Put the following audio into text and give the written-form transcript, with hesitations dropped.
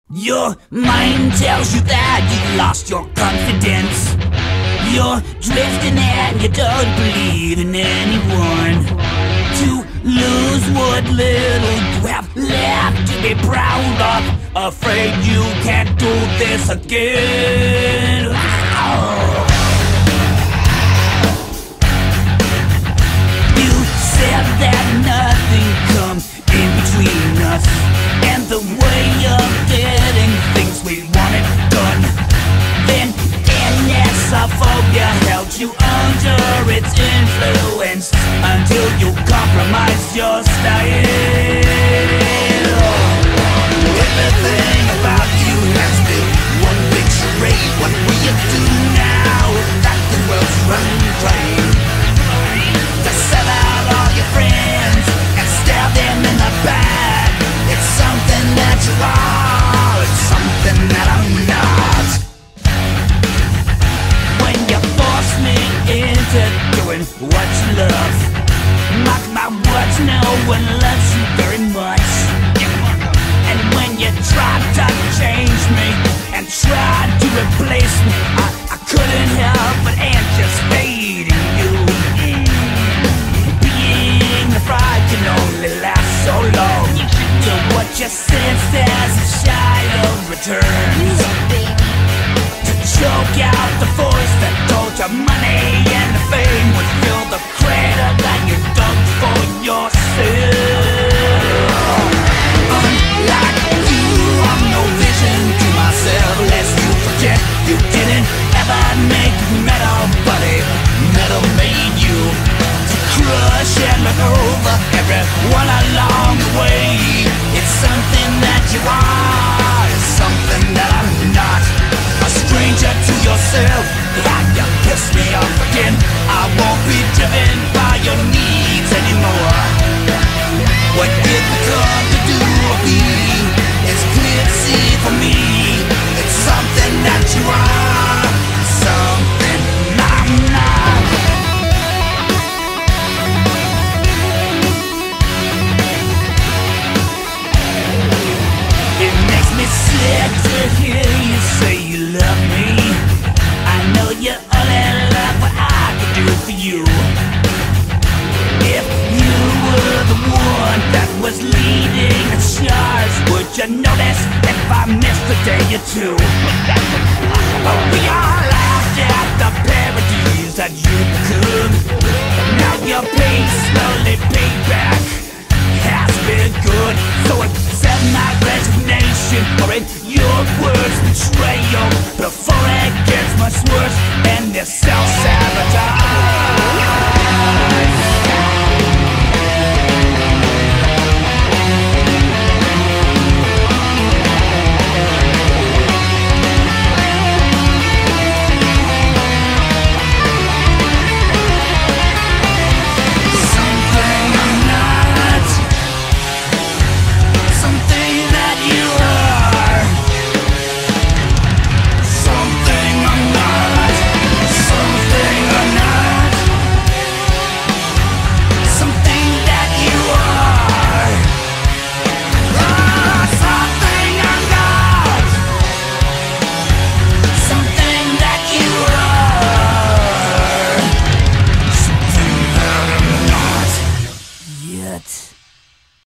Your mind tells you that you've lost your confidence. You're drifting and you don't believe in anyone. To lose what little you have left to be proud of. Afraid you can't do this again. You said that nothing comes in between us, and the way of getting things we wanted done. Then phobia held you under its influence until you compromised your style. Everything about you has been one big charade. What will you do now that the world's running clean? To sell out all your friends and stab them in the back. It's something that you are, it's something that I'm not. When you force me into doing what you love, mock my words, no one loves you very much. And when you tried to change me and tried to replace me, I couldn't help but anticipate you. Being the bride can only last so long. To what you sensed as a child returns, to choke out the voice that told you money and the fame would fill the crater that you dug for yourself. Unlike you, I'm no vision to myself, lest you forget you didn't ever make metal, buddy. Metal made you to crush and look over everyone along the way. It's something that you are, it's something that I'm not. A stranger to yourself, like you piss me off again. I won't be driven by your needs anymore. What did we come to do or be? It's clear to see for me. It's something that you are, something I'm not. It makes me sick to hear you say you love me. I know you only love what I could do for you. If you were the one that was leading the charge, would you notice if I missed a day or two? We all laughed at the parodies that you become. Now your pain slowly paid back has been good, so accept my resignation, or in your words betrayal, before it gets much worse and this